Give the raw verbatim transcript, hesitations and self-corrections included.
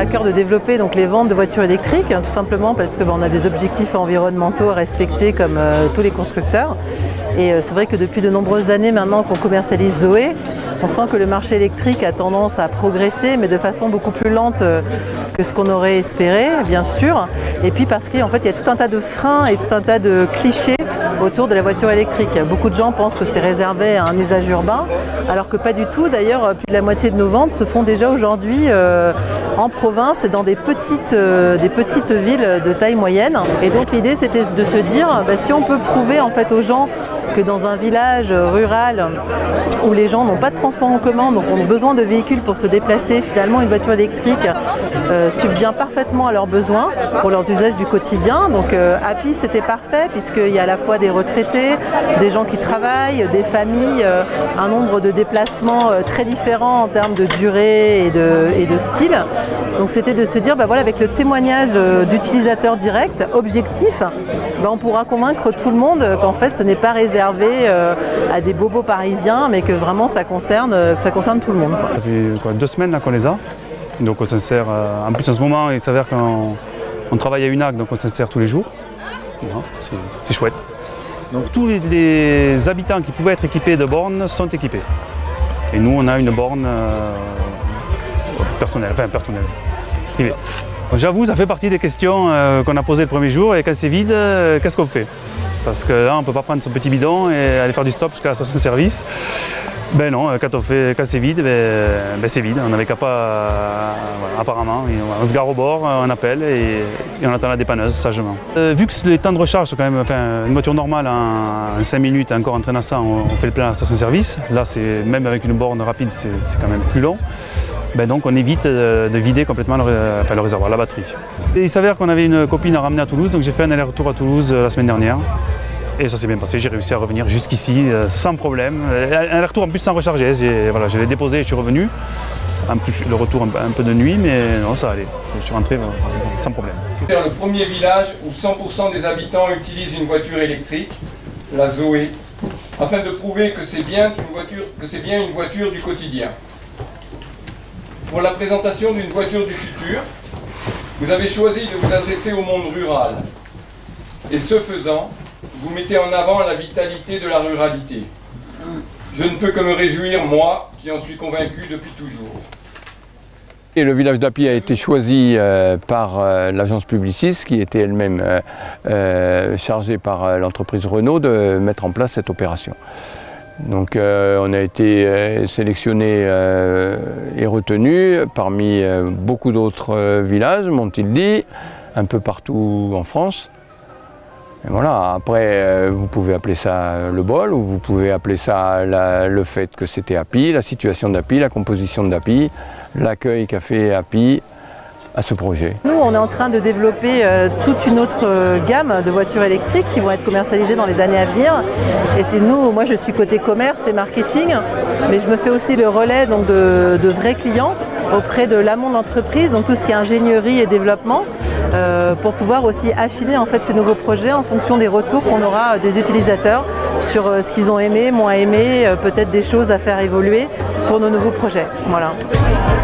cœur de développer donc, les ventes de voitures électriques, hein, tout simplement parce qu'on ben, a des objectifs environnementaux à respecter comme euh, tous les constructeurs. Et euh, c'est vrai que depuis de nombreuses années maintenant qu'on commercialise Zoé, on sent que le marché électrique a tendance à progresser, mais de façon beaucoup plus lente euh, que ce qu'on aurait espéré, bien sûr. Et puis parce qu'en fait, il y a tout un tas de freins et tout un tas de clichés autour de la voiture électrique. Beaucoup de gens pensent que c'est réservé à un usage urbain, alors que pas du tout. D'ailleurs, plus de la moitié de nos ventes se font déjà aujourd'hui euh, en province et dans des petites, euh, des petites villes de taille moyenne. Et donc l'idée, c'était de se dire, bah, si on peut prouver en fait aux gens que dans un village rural où les gens n'ont pas de transport en commun, donc ont besoin de véhicules pour se déplacer, finalement une voiture électrique euh, subvient parfaitement à leurs besoins pour leurs usages du quotidien. Donc euh, Happy, c'était parfait puisqu'il y a à la fois des retraités, des gens qui travaillent, des familles, euh, un nombre de déplacements euh, très différents en termes de durée et de, et de style. Donc c'était de se dire, bah voilà, avec le témoignage euh, d'utilisateurs directs, objectifs, bah, on pourra convaincre tout le monde qu'en fait ce n'est pas réservé euh, à des bobos parisiens, mais que vraiment ça concerne, euh, que ça concerne tout le monde. Quoi. Ça fait quoi, deux semaines qu'on les a, donc on s'insère, euh, en plus en ce moment il s'avère qu'on on travaille à UNAC, donc on s'insère tous les jours, c'est chouette. Donc tous les, les habitants qui pouvaient être équipés de bornes sont équipés. Et nous on a une borne euh, personnelle, enfin personnelle, privée. J'avoue, ça fait partie des questions euh, qu'on a posées le premier jour, et quand c'est vide, euh, qu'est-ce qu'on fait? Parce que là on ne peut pas prendre son petit bidon et aller faire du stop jusqu'à la station-service. Ben non, quand, on fait, quand c'est vide, ben, ben c'est vide. On n'avait qu'à pas, euh, voilà, apparemment. On se gare au bord, on appelle et, et on attend la dépanneuse sagement. Euh, vu que les temps de recharge sont quand même, enfin, une voiture normale en, en cinq minutes, encore en traînant ça, on, on fait le plein à la station-service. Là, c'est même avec une borne rapide, c'est quand même plus long. Ben donc on évite de, de vider complètement le, enfin, le réservoir, la batterie. Et il s'avère qu'on avait une copine à ramener à Toulouse, donc j'ai fait un aller-retour à Toulouse la semaine dernière. Et ça s'est bien passé, j'ai réussi à revenir jusqu'ici euh, sans problème. Un retour en plus sans recharger, voilà, je l'ai déposé et je suis revenu. En plus le retour un, un peu de nuit, mais non, ça allait. Je suis rentré euh, sans problème. C'est le premier village où cent pour cent des habitants utilisent une voiture électrique, la Zoé, afin de prouver que c'est bien une voiture, que c'est bien une voiture du quotidien. Pour la présentation d'une voiture du futur, vous avez choisi de vous adresser au monde rural. Et ce faisant, vous mettez en avant la vitalité de la ruralité. Je ne peux que me réjouir, moi, qui en suis convaincu depuis toujours. Et le village d'Happy a été choisi euh, par euh, l'agence Publicis, qui était elle-même euh, euh, chargée par euh, l'entreprise Renault de mettre en place cette opération. Donc euh, on a été euh, sélectionné euh, et retenu parmi euh, beaucoup d'autres euh, villages, m'ont-ils dit, un peu partout en France. Et voilà, après, euh, vous pouvez appeler ça le bol, ou vous pouvez appeler ça la, le fait que c'était Happy, la situation d'Happy, la composition d'Happy, l'accueil qu'a fait Happy à ce projet. Nous, on est en train de développer euh, toute une autre euh, gamme de voitures électriques qui vont être commercialisées dans les années à venir. Et c'est nous, moi je suis côté commerce et marketing, mais je me fais aussi le relais donc, de, de vrais clients auprès de l'amont d'entreprise, donc tout ce qui est ingénierie et développement, euh, pour pouvoir aussi affiner en fait ces nouveaux projets en fonction des retours qu'on aura des utilisateurs sur euh, ce qu'ils ont aimé, moins aimé, euh, peut-être des choses à faire évoluer pour nos nouveaux projets. Voilà.